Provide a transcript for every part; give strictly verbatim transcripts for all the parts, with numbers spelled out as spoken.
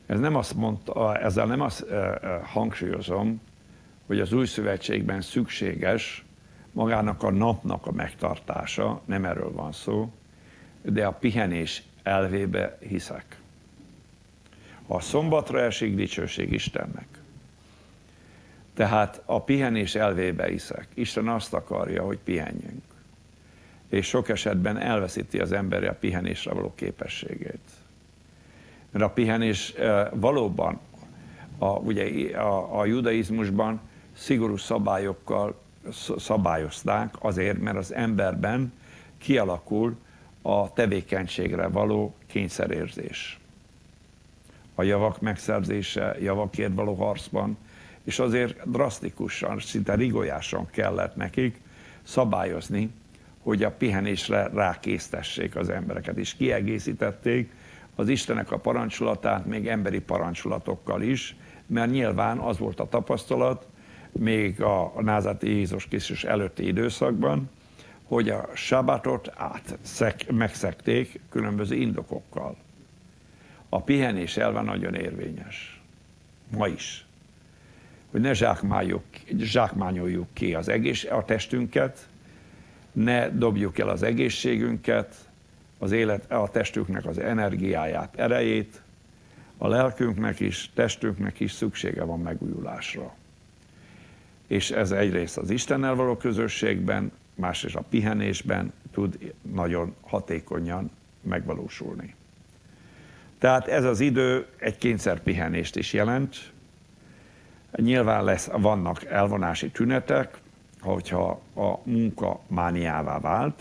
Ez nem azt mondta, ezzel nem azt hangsúlyozom, hogy az új szövetségben szükséges magának a napnak a megtartása, nem erről van szó, de a pihenés elvébe hiszek. Ha a szombatra esik, dicsőség Istennek. Tehát a pihenés elvébe hiszek. Isten azt akarja, hogy pihenjünk. És sok esetben elveszíti az ember a pihenésre való képességét. Mert a pihenés valóban, a, ugye a, a judaizmusban szigorú szabályokkal szabályozták azért, mert az emberben kialakul a tevékenységre való kényszerérzés. A javak megszerzése, javakért való harcban, és azért drasztikusan, szinte rigolyásan kellett nekik szabályozni, hogy a pihenésre rákésztessék az embereket, és kiegészítették az Istennek a parancsolatát még emberi parancsolatokkal is, mert nyilván az volt a tapasztalat, még a názáreti Jézus Krisztus előtti időszakban, hogy a sábatot át megszegték különböző indokokkal. A pihenés elve nagyon érvényes. Ma is. Hogy ne zsákmányoljuk ki az egész, a testünket, ne dobjuk el az egészségünket, az élet, a testünknek az energiáját, erejét, a lelkünknek is, testünknek is szüksége van megújulásra. És ez egyrészt az Istennel való közösségben, másrészt a pihenésben tud nagyon hatékonyan megvalósulni. Tehát ez az idő egy kényszerpihenést is jelent. Nyilván lesz, vannak elvonási tünetek, hogyha a munka mániává vált,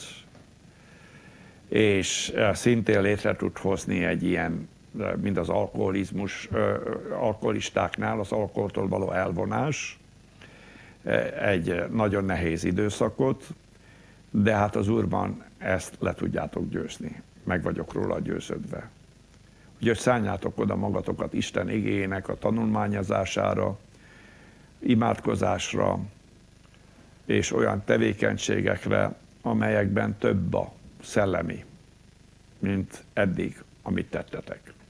és szintén létre tud hozni egy ilyen, mint az alkoholizmus, alkoholistáknál az alkoholtól való elvonás, egy nagyon nehéz időszakot, de hát az Úrban ezt le tudjátok győzni. Meg vagyok róla győződve. Úgyhogy szálljátok oda magatokat Isten igéjének a tanulmányozására, imádkozásra, és olyan tevékenységekre, amelyekben több a szellemi, mint eddig, amit tettetek.